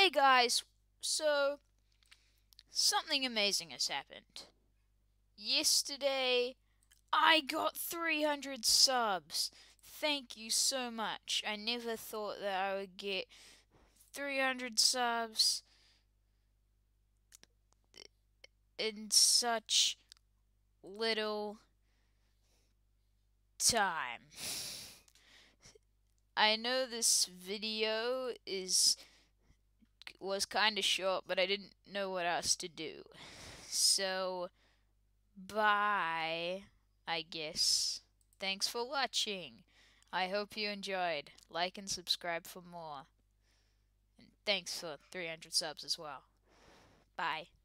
Hey guys, so something amazing has happened. Yesterday, I got 300 subs. Thank you so much. I never thought that I would get 300 subs in such little time. I know this video was kind of short, but I didn't know what else to do. So, bye, I guess. Thanks for watching. I hope you enjoyed. Like and subscribe for more. And thanks for 300 subs as well. Bye.